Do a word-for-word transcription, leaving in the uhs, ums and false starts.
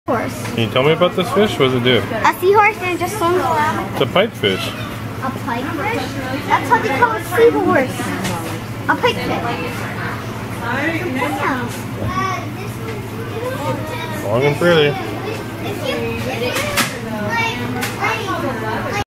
Horse. Can you tell me about this fish? What does it do? A seahorse and it just swims around. It's a pipefish. A pipefish? That's how they call it, seahorse. A pipefish. Long and pretty.